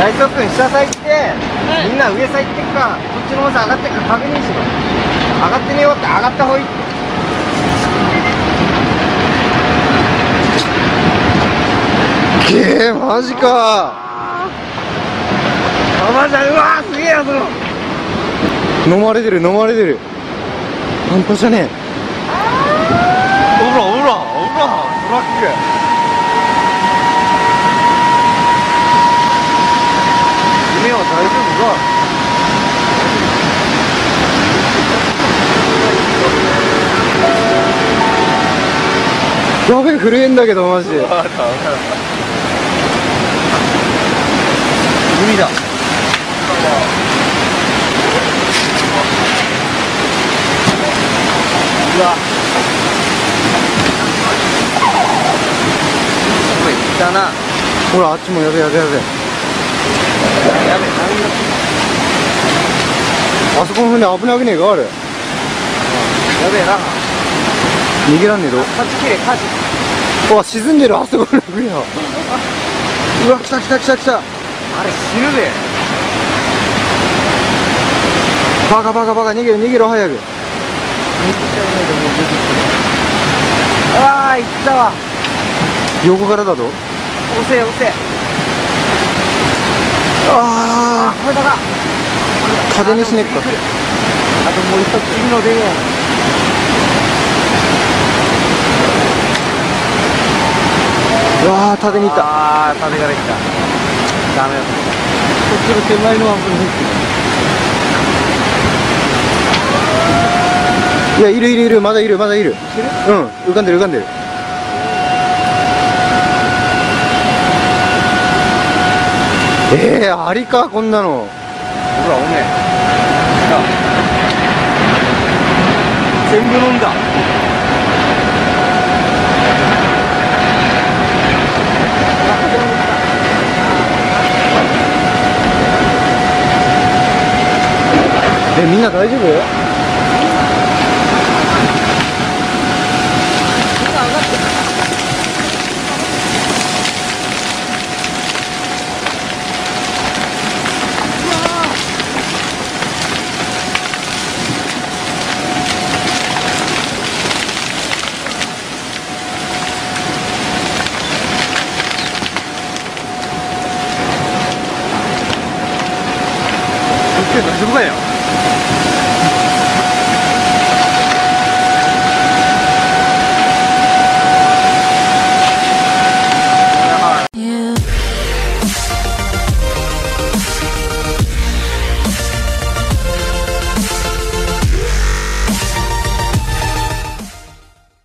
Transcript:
大蔵君下さ行って、みんな上さ行ってっかこっちの温泉上がってっか確認しろ。上がってみようって、上がった方がいいって。マジか。おばあちゃん、うわーすげえやつ。飲まれてる飲まれてる。半端じゃねえ。ほらほらほら、トラック。夢は大丈夫か。やべえ、震えんだけどマジで。海だ。うわ。これ行ったな。ほらあっちもやべやべやべ。やべえ、あそこの船危なくねえかあれ。やべえな。逃げらんねえぞ。火事きれい、火事。うわ、沈んでる、あそこの船は。うわ、来た来た来た来た。あれ死ぬぜ。バカバカバカ、逃げろ逃げろ早く。ああ、行ったわ。横からだぞ。押せ押せ。ああ、これだか。風にしねっか。あともう一つ次の出よう。うわあ、縦に行った。ああ、縦から行った。ダメだ。こっちの手前のアンプに入ってる。いや、いるいるいる、まだいるまだいる。うん、浮かんでる浮かんでる。ありかこんなの。ほらおめえ。全部飲んだ。みんな大丈夫？大丈夫かよ。